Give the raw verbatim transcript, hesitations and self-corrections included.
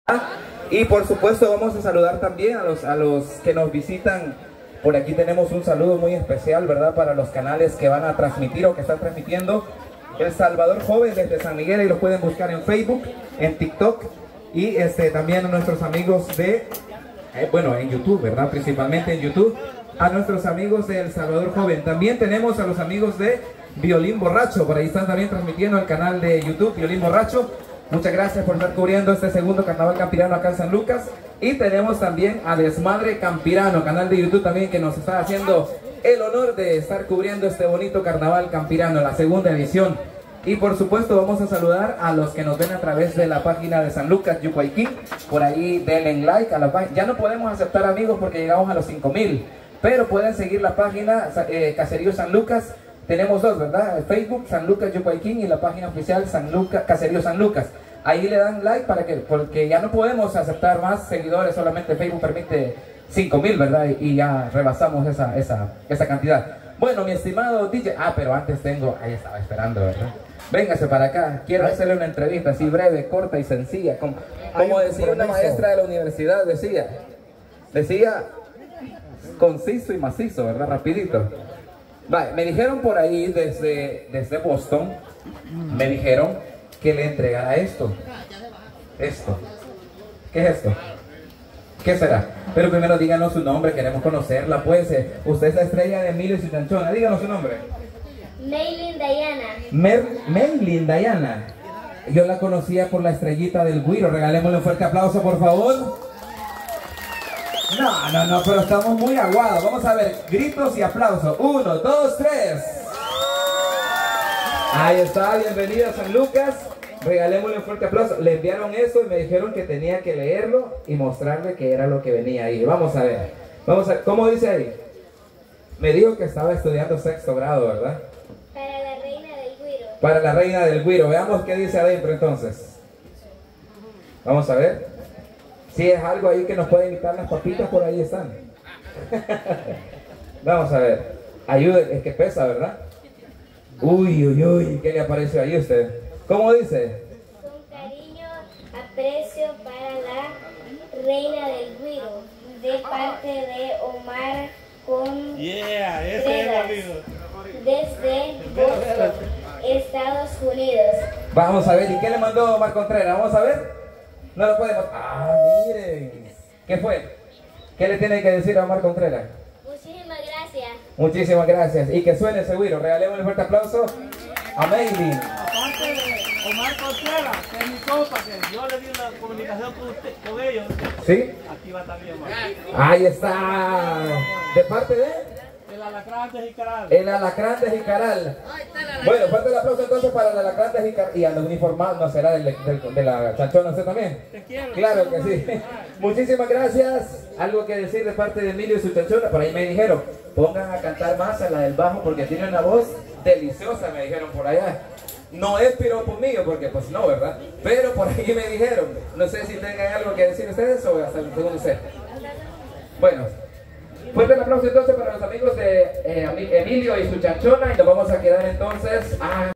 Y por supuesto vamos a saludar también a los, a los que nos visitan. Por aquí tenemos un saludo muy especial, ¿verdad? Para los canales que van a transmitir o que están transmitiendo. El Salvador Joven desde San Miguel, y los pueden buscar en Facebook, en TikTok y este, también a nuestros amigos de, eh, bueno, en YouTube, ¿verdad? Principalmente en YouTube, a nuestros amigos de El Salvador Joven. También tenemos a los amigos de Violín Borracho, por ahí están también transmitiendo el canal de YouTube, Violín Borracho. Muchas gracias por estar cubriendo este segundo Carnaval Campirano acá en San Lucas. Y tenemos también a Desmadre Campirano, canal de YouTube también, que nos está haciendo el honor de estar cubriendo este bonito Carnaval Campirano, la segunda edición. Y por supuesto vamos a saludar a los que nos ven a través de la página de San Lucas, Yucuayquín. Por ahí denle like a la página. Ya no podemos aceptar amigos porque llegamos a los cinco mil, pero pueden seguir la página eh, Caserío San Lucas. Tenemos dos, ¿verdad? Facebook, San Lucas Yucuayquín, y la página oficial San Lucas, Caserío San Lucas. Ahí le dan like para que, porque ya no podemos aceptar más seguidores, solamente Facebook permite cinco mil, ¿verdad? Y ya rebasamos esa, esa, esa cantidad. Bueno, mi estimado D J, ah, pero antes tengo, ahí estaba esperando, ¿verdad? Véngase para acá, quiero hacerle una entrevista así breve, corta y sencilla, como, como decía una maestra de la universidad, decía, decía conciso y macizo, ¿verdad? Rapidito. Vale, me dijeron por ahí desde, desde Boston, me dijeron que le entregara esto. Esto. ¿Qué es esto? ¿Qué será? Pero primero díganos su nombre, queremos conocerla, pues. Eh, usted es la estrella de Emilio y su chanchona, díganos su nombre. Maylin Dayana. Mer Maylin Dayana. Yo la conocía por la estrellita del güiro, regalémosle un fuerte aplauso, por favor. No, no, no, pero estamos muy aguados. Vamos a ver, gritos y aplausos. Uno, dos, tres. Ahí está, bienvenida a San Lucas. Regalémosle un fuerte aplauso. Le enviaron eso y me dijeron que tenía que leerlo y mostrarle que era lo que venía ahí. Vamos a ver. Vamos a ver, ¿cómo dice ahí? Me dijo que estaba estudiando sexto grado, ¿verdad? Para la reina del güiro. Para la reina del güiro. Veamos qué dice adentro entonces. Vamos a ver. Si es algo ahí que nos puede imitar las papitas, por ahí están. Vamos a ver. Ayude, es que pesa, ¿verdad? Uy, uy, uy, ¿qué le apareció ahí a usted? ¿Cómo dice? Con cariño, aprecio para la reina del güiro, de parte de Omar Contreras, yeah, ese es el amigo. Desde Boston, Estados Unidos. Vamos a ver, ¿y qué le mandó Omar Contreras? Vamos a ver. No lo podemos. Ah, miren. ¿Qué fue? ¿Qué le tiene que decir a Omar Contreras? Muchísimas gracias. Muchísimas gracias. Y que suene ese güiro. Regalémosle un fuerte aplauso a Maylin. Aparte de Omar Contreras, que es mi compa, que yo le di una comunicación con, usted, con ellos. ¿Sí? Aquí va también, Omar. Ahí está. ¿De parte de? El alacrán de Jicaral. El alacrán de Jicaral. Bueno, fuerte el aplauso entonces para el alacrán de Jicaral. Y a los uniformados, ¿no será del, del, de la chanchona usted también? Te quiero. Claro que sí. Muchísimas gracias. Algo que decir de parte de Emilio y su chanchona. Por ahí me dijeron, pongan a cantar más a la del bajo porque tiene una voz deliciosa, me dijeron por allá. No es piropo mío porque pues no, ¿verdad? Pero por ahí me dijeron. No sé si tengan algo que decir ustedes o hasta el segundo set. Bueno. Fuerte el aplauso entonces para los amigos de eh, Emilio y su chanchona, y nos vamos a quedar entonces a...